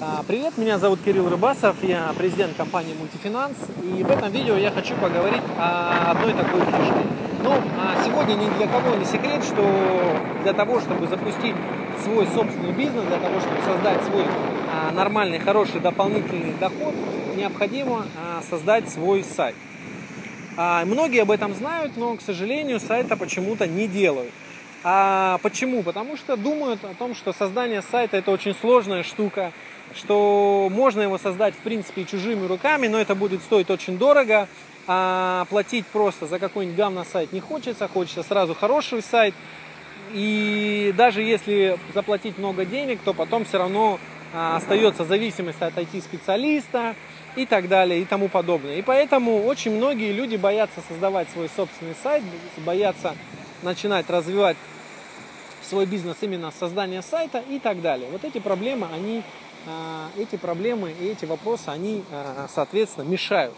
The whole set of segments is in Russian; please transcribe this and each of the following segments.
Привет, меня зовут Кирилл Рыбасов, я президент компании Multifinance, и в этом видео я хочу поговорить о одной такой фишке. Сегодня ни для кого не секрет, что для того, чтобы запустить свой собственный бизнес, для того, чтобы создать свой нормальный, хороший дополнительный доход, необходимо создать свой сайт. Многие об этом знают, но, к сожалению, сайта почему-то не делают. Почему? Потому что думают о том, что создание сайта — это очень сложная штука, что можно его создать, в принципе, чужими руками, но это будет стоить очень дорого, платить просто за какой-нибудь говно-сайт не хочется, хочется сразу хороший сайт, и даже если заплатить много денег, то потом все равно остается зависимость от IT-специалиста и так далее и тому подобное. И поэтому очень многие люди боятся создавать свой собственный сайт, боятся начинать развивать свой бизнес именно с создания сайта и так далее. Вот эти проблемы, эти проблемы и эти вопросы, они, соответственно, мешают.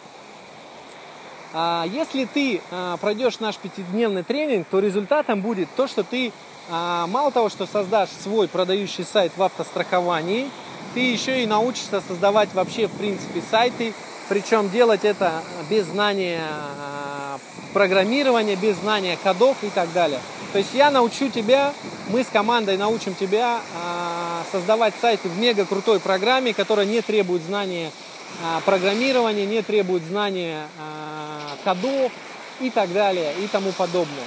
Если ты пройдешь наш 5-дневный тренинг, то результатом будет то, что ты мало того, что создашь свой продающий сайт в автостраховании, ты еще и научишься создавать вообще, в принципе, сайты, причем делать это без знания программирования, без знания кодов и так далее. То есть я научу тебя, мы с командой научим тебя создавать сайты в мега крутой программе, которая не требует знания программирования, не требует знания кодов и так далее и тому подобное.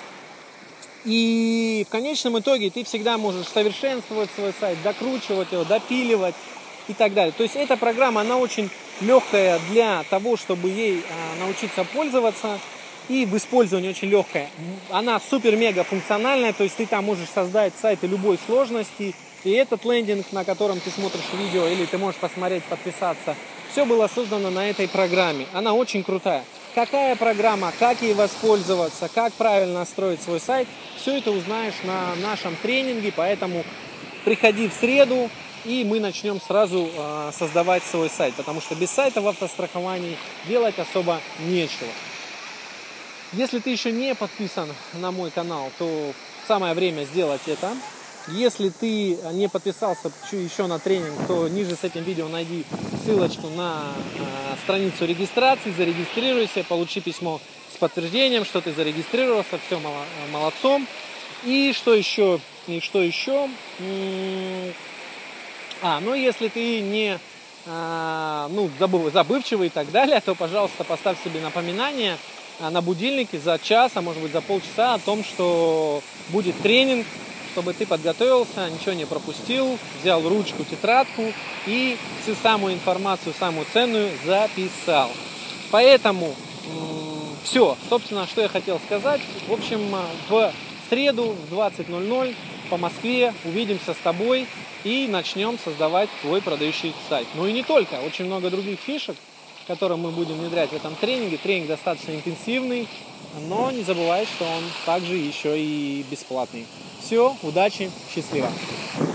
И в конечном итоге ты всегда можешь совершенствовать свой сайт, докручивать его, допиливать и так далее. То есть эта программа, она очень легкая для того, чтобы ей научиться пользоваться, и в использовании очень легкая. Она супер-мега функциональная, то есть ты там можешь создать сайты любой сложности, и этот лендинг, на котором ты смотришь видео, или ты можешь посмотреть, подписаться, все было создано на этой программе. Она очень крутая. Какая программа, как ей воспользоваться, как правильно настроить свой сайт, все это узнаешь на нашем тренинге, поэтому приходи в среду, и мы начнем сразу создавать свой сайт, потому что без сайта в автостраховании делать особо нечего. Если ты еще не подписан на мой канал, то самое время сделать это. Если ты не подписался еще на тренинг, то ниже с этим видео найди ссылочку на страницу регистрации, зарегистрируйся, получи письмо с подтверждением, что ты зарегистрировался, все, молодцом. И что еще? Если ты не забывчивый и так далее, то, пожалуйста, поставь себе напоминание на будильнике за час, а может быть за полчаса о том, что будет тренинг, чтобы ты подготовился, ничего не пропустил, взял ручку, тетрадку и всю самую информацию, самую ценную записал. Поэтому все, собственно, что я хотел сказать. В общем, в среду в 20:00 по Москве увидимся с тобой и начнем создавать твой продающий сайт. Ну и не только, очень много других фишек, которые мы будем внедрять в этом тренинге. Тренинг достаточно интенсивный, но не забывай, что он также еще и бесплатный. Все, удачи, счастливо!